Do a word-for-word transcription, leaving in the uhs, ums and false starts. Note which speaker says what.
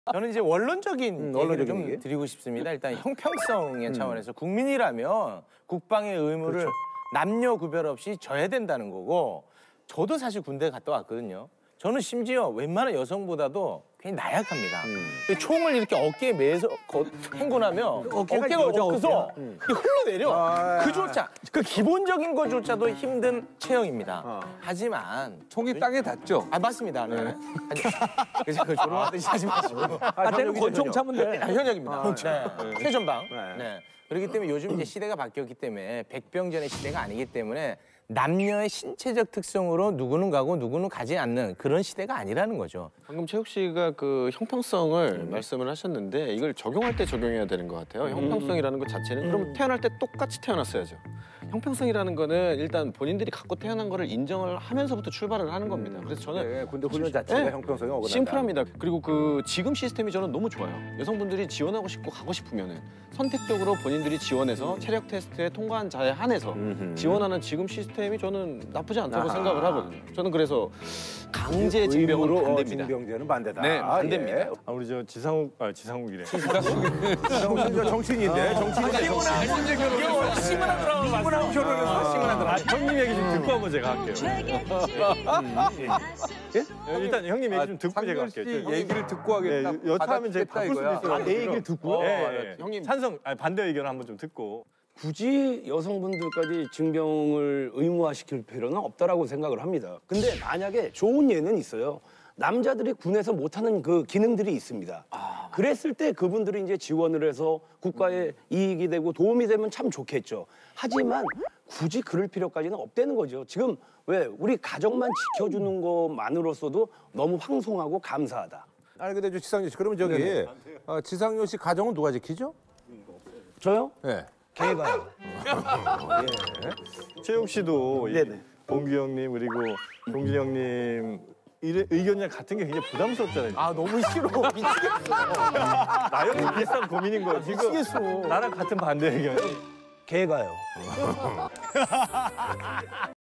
Speaker 1: 저는 이제 원론적인
Speaker 2: 음,
Speaker 1: 얘기를
Speaker 2: 원론적인
Speaker 1: 좀
Speaker 2: 얘기?
Speaker 1: 드리고 싶습니다. 일단 형평성의 차원에서 국민이라면 국방의 의무를
Speaker 2: 그렇죠.
Speaker 1: 남녀 구별 없이 져야 된다는 거고, 저도 사실 군대 갔다 왔거든요. 저는 심지어 웬만한 여성보다도 굉장히 나약합니다.
Speaker 2: 음.
Speaker 1: 총을 이렇게 어깨에 매서 거- 행군하면
Speaker 2: 어깨가
Speaker 1: 어깨가
Speaker 2: 여자
Speaker 1: 없어서
Speaker 2: 어깨야? 음.
Speaker 1: 이게 흘러내려.
Speaker 2: 아.
Speaker 1: 그조차, 그 기본적인 것조차도 힘든 체형입니다.
Speaker 2: 어.
Speaker 1: 하지만
Speaker 3: 총이 땅에 닿죠?
Speaker 1: 아 맞습니다. 네. 아니, 그래서 그 조롱하듯이 하지 마시고.
Speaker 2: 아,
Speaker 3: 쟤는 권총 차면 돼.
Speaker 1: 아, 현역입니다.
Speaker 2: 아,
Speaker 1: 네. 최전방.
Speaker 2: 네.
Speaker 1: 네. 그렇기 때문에 요즘 이제 시대가 바뀌었기 때문에 백병전의 시대가 아니기 때문에 남녀의 신체적 특성으로 누구는 가고 누구는 가지 않는 그런 시대가 아니라는 거죠.
Speaker 4: 방금 최욱 씨가 그 형평성을 말씀을 하셨는데 이걸 적용할 때 적용해야 되는 것 같아요. 형평성이라는 것 자체는 그럼 태어날 때 똑같이 태어났어야죠. 형평성이라는 거는 일단 본인들이 갖고 태어난 거를 인정을 하면서부터 출발을 하는 겁니다. 그래서 저는
Speaker 2: 네, 군대 훈련 자체가
Speaker 4: 네.
Speaker 2: 형평성이 어긋난다.
Speaker 4: 심플합니다. 그리고 그 지금 시스템이 저는 너무 좋아요. 여성분들이 지원하고 싶고 가고 싶으면은 선택적으로 본인들이 지원해서 체력 테스트에 통과한 자에 한해서
Speaker 2: 음흠.
Speaker 4: 지원하는 지금 시스템이 저는 나쁘지 않다고
Speaker 2: 아하.
Speaker 4: 생각을 하거든요. 저는 그래서 강제 징병은
Speaker 2: 의무로, 어,
Speaker 4: 반대입니다.
Speaker 2: 징병제는 반대다.
Speaker 4: 네, 반대입니다.
Speaker 2: 예.
Speaker 5: 아, 우리 저 지상욱, 아 지상욱이래.
Speaker 2: 정신, 저 정치인인데, 정치인인데.
Speaker 1: 시문하더라고. 시문하고 결혼해서 시문하더라고.
Speaker 5: 아, 형님 얘기 좀 듣고 한번 제가 할게요. 예? 일단 형님 얘기 좀 듣고 제가
Speaker 3: 상렬 씨
Speaker 5: 할게요.
Speaker 3: 얘기를 듣고 하겠다.
Speaker 5: 네, 여차하면 제가 바꿀 수도 있어요.
Speaker 2: 아, 내 얘기를 듣고요?
Speaker 5: 예, 예.
Speaker 4: 형님.
Speaker 5: 찬성, 아니, 반대 의견을 한번 좀 듣고.
Speaker 6: 굳이 여성분들까지 징병을 의무화시킬 필요는 없다라고 생각을 합니다. 근데 만약에 좋은 예는 있어요. 남자들이 군에서 못하는 그 기능들이 있습니다. 그랬을 때 그분들이 이제 지원을 해서 국가에 이익이 되고 도움이 되면 참 좋겠죠. 하지만 굳이 그럴 필요까지는 없다는 거죠. 지금 왜 우리 가정만 지켜주는 것만으로서도 너무 황송하고 감사하다.
Speaker 2: 아니, 근데 저 지상렬 씨, 그러면 저기, 어, 지상렬 씨 가정은 누가 지키죠?
Speaker 6: 저요?
Speaker 2: 네.
Speaker 6: 걔가요.
Speaker 5: 최욱 씨도 이
Speaker 6: 네네.
Speaker 5: 봉규 형님 그리고 동진 형님 이 의견이 같은 게 굉장히 부담스럽잖아요.
Speaker 1: 아 너무 싫어. 미치겠어.
Speaker 5: 나영이 비슷한 고민인 거예요. 지금
Speaker 1: 미치겠어.
Speaker 5: 나랑 같은 반대 의견.
Speaker 6: 걔가요.